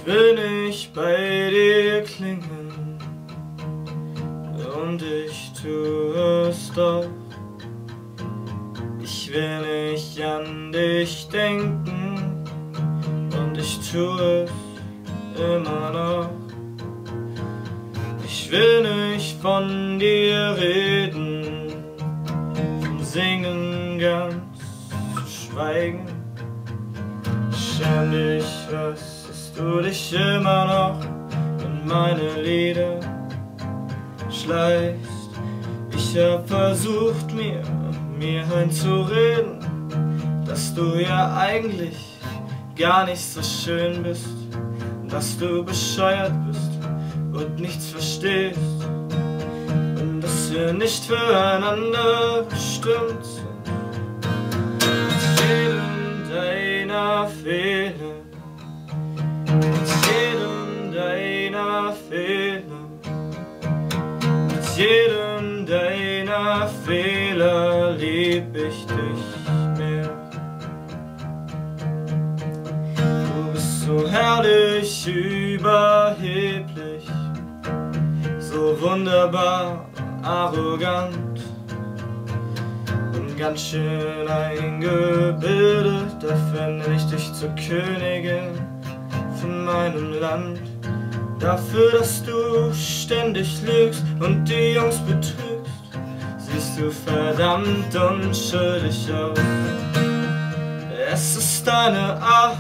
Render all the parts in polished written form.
Ich will nicht bei dir klingen und ich tue es doch. Ich will nicht an dich denken und ich tue es immer noch. Ich will nicht von dir reden, vom Singen ganz zu schweigen. Schäm dich, was du dich immer noch in meine Lieder schleichst. Ich hab versucht mir einzureden, dass du ja eigentlich gar nicht so schön bist, dass du bescheuert bist und nichts verstehst und dass wir nicht füreinander bestimmt sind. Mit jedem deiner Fehler, mit jedem deiner Fehler, mit jedem deiner Fehler lieb ich dich mehr. Du bist so herrlich überheblich, so wunderbar arrogant und ganz schön eingebildet. Dafür nenn ich dich zur Königin von meinem Land. Dafür, dass du ständig lügst und die Jungs betrügst, siehst du verdammt unschuldig aus. Es ist deine Art,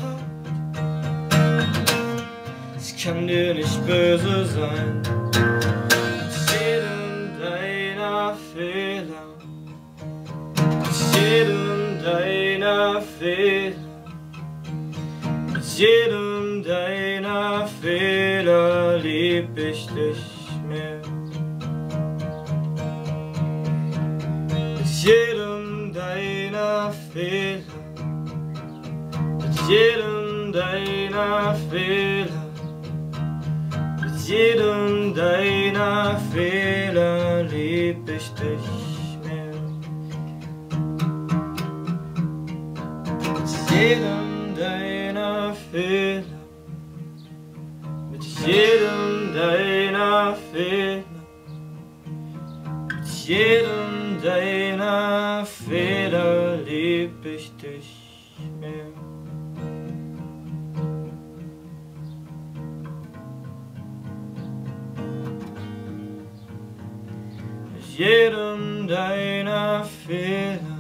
ich kann dir nicht böse sein. Mit jedem deiner Fehler, mit jedem deiner Fehler, mit jedem deiner Fehler lieb ich dich mehr. Mit jedem deiner Fehler, mit jedem deiner Fehler, mit jedem deiner Fehler lieb ich dich mehr. Mit jedem deiner Fehler, mit jedem deiner Fehler, mit jedem deiner Fehler lieb ich dich mehr. Mit jedem deiner Fehler,